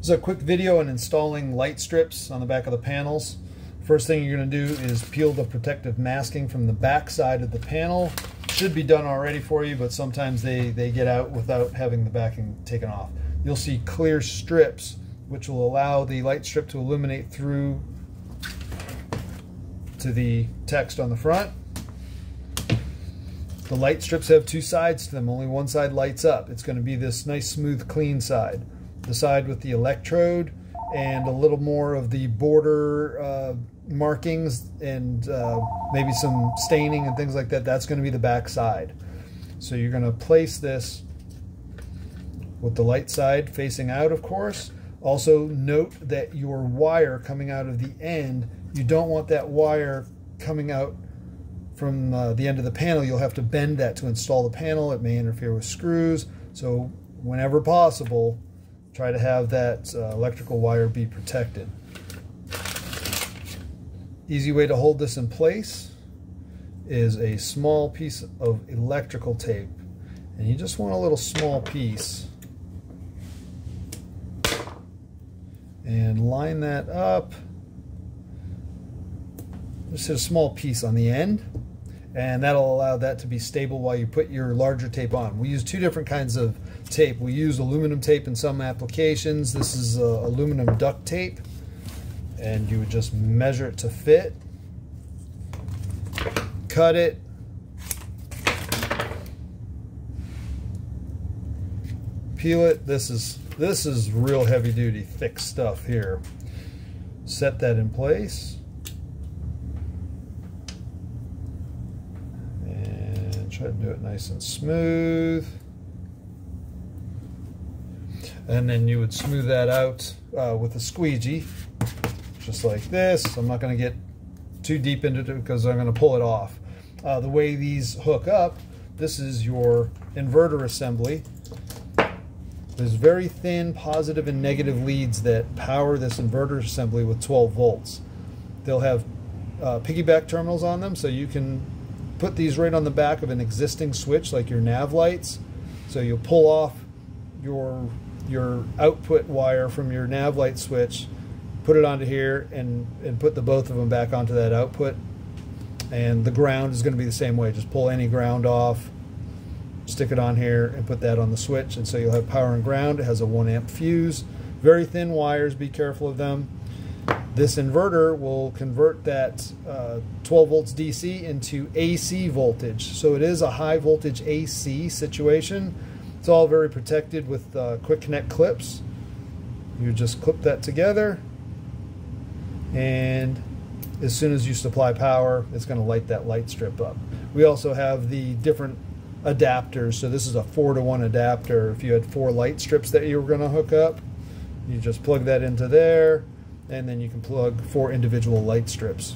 This is a quick video on installing light strips on the back of the panels. First thing you're going to do is peel the protective masking from the back side of the panel. Should be done already for you, but sometimes they get out without having the backing taken off. You'll see clear strips which will allow the light strip to illuminate through to the text on the front. The light strips have two sides to them. Only one side lights up. It's going to be this nice, smooth, clean side. The side with the electrode and a little more of the border markings and maybe some staining and things like that, that's going to be the back side. So you're going to place this with the light side facing out, of course. Also note that your wire coming out of the end, you don't want that wire coming out from the end of the panel. You'll have to bend that to install the panel. It may interfere with screws. So whenever possible, try to have that electrical wire be protected. Easy way to hold this in place is a small piece of electrical tape. And you just want a little small piece. And line that up. Just hit a small piece on the end. And that'll allow that to be stable while you put your larger tape on. We use two different kinds of tape. We use aluminum tape in some applications. This is aluminum duct tape, and you would just measure it to fit, cut it, peel it. This is real heavy duty, thick stuff here. Set that in place. Try to do it nice and smooth. And then you would smooth that out with a squeegee, just like this. I'm not going to get too deep into it because I'm going to pull it off. The way these hook up, this is your inverter assembly. There's very thin positive and negative leads that power this inverter assembly with 12 volts. They'll have piggyback terminals on them, so you can put these right on the back of an existing switch like your nav lights. So you'll pull off your output wire from your nav light switch, put it onto here, and put the both of them back onto that output. And the ground is going to be the same way. Just pull any ground off, stick it on here, and put that on the switch. And so you'll have power and ground. It has a 1 amp fuse. Very thin wires, be careful of them. This inverter will convert that 12 volts DC into AC voltage. So it is a high voltage AC situation. It's all very protected with quick connect clips. You just clip that together, and as soon as you supply power, it's going to light that light strip up. We also have the different adapters. So this is a 4-to-1 adapter. If you had 4 light strips that you were going to hook up, you just plug that into there, and then you can plug 4 individual light strips.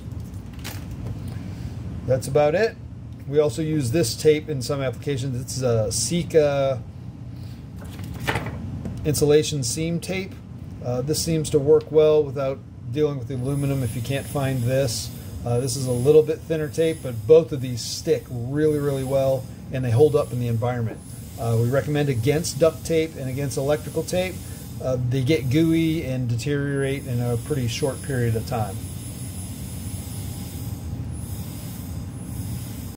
That's about it. We also use this tape in some applications. It's a Sika insulation seam tape. This seems to work well without dealing with the aluminum if you can't find this. This is a little bit thinner tape, but both of these stick really, really well, and they hold up in the environment. We recommend against duct tape and against electrical tape. They get gooey and deteriorate in a pretty short period of time.